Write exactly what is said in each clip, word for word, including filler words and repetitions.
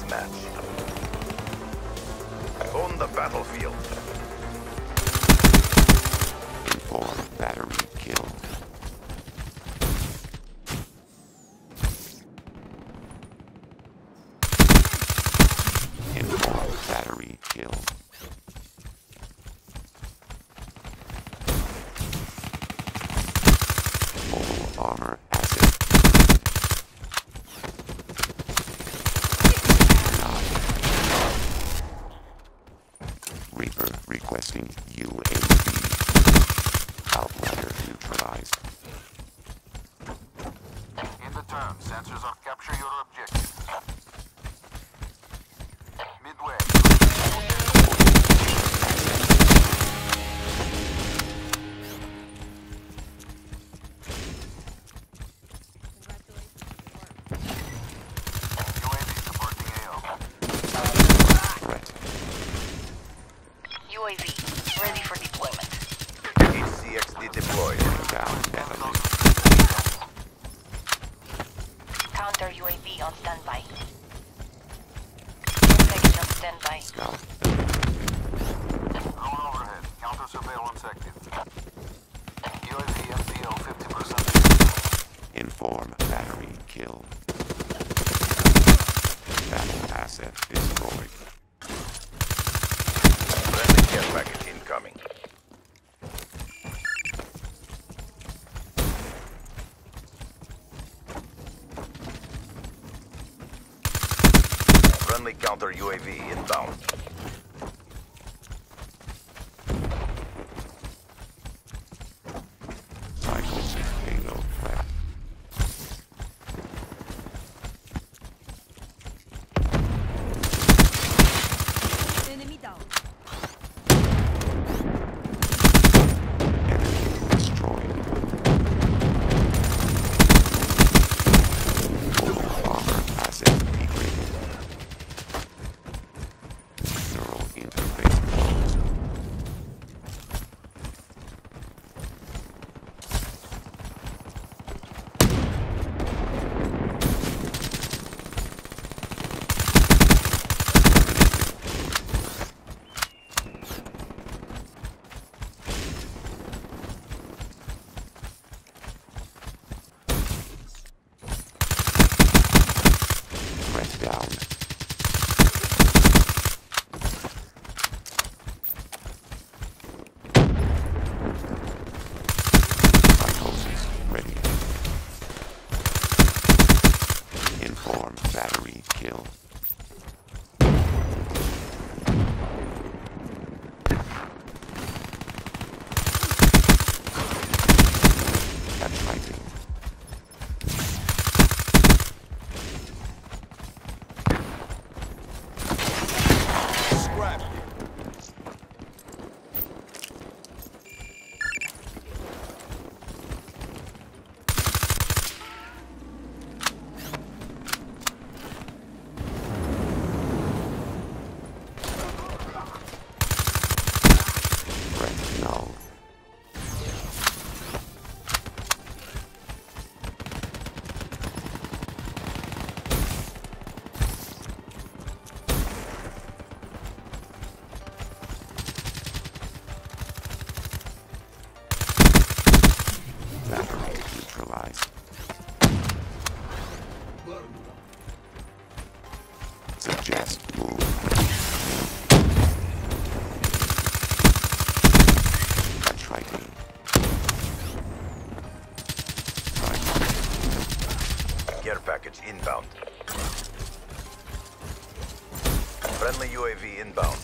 deathmatch. On the battlefield. Inform battery killed. Inform battery killed. Full armor asset. Reaper requesting U A V. Outrider neutralized. In the turn, sensors are capture your objective. Midway. U A V supporting A O. Threat. U A V, ready for deployment. H C X D deployed. Down enemy. Counter U A V on standby. Package on standby. Scout. Drone overhead. Counter surveillance active. U A V M P O fifty percent. Inform battery killed. Battle asset destroyed. Friendly care package incoming. Friendly counter U A V inbound. Cycles payload threat. Enemy down. Enemy destroyed. Full armor asset degraded. Neural interface closed. Threat down. Psychosis ready. Inform battery kill. That's fighting. Scrap. Threat null. Battery neutralized. Suggest move. Contriting. Care package inbound. Friendly U A V inbound.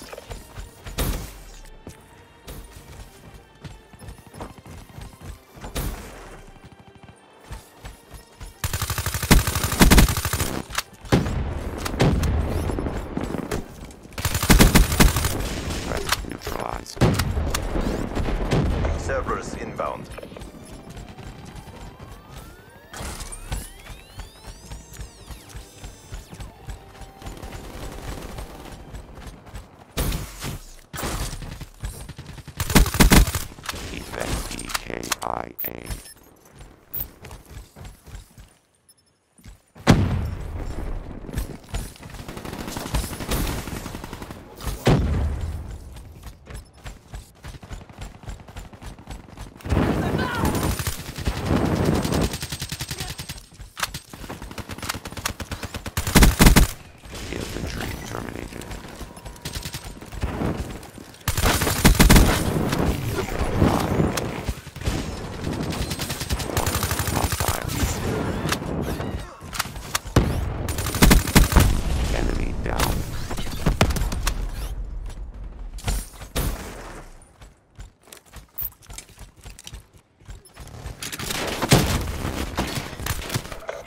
Threat neutralized. Cerberus inbound. Effect E K I A.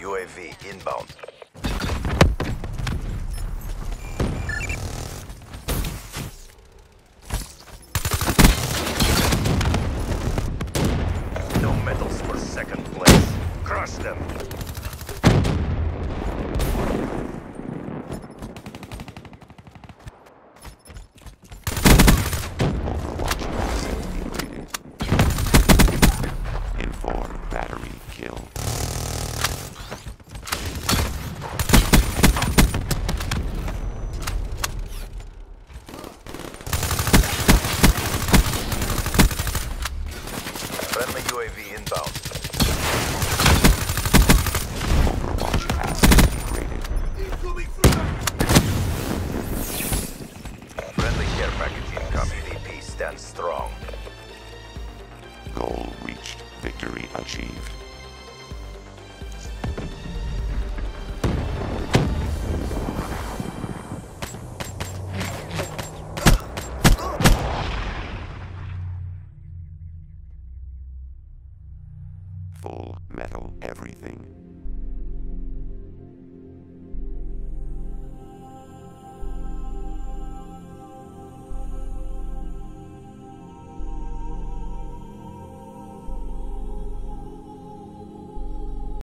U A V inbound. No medals for second place. Crush them. Overwatch asset degraded. Inform battery kill. Friendly U A V inbound. Overwatch asset degraded. Friendly care package incoming. V P stands strong. Goal reached. Victory achieved. Full metal everything.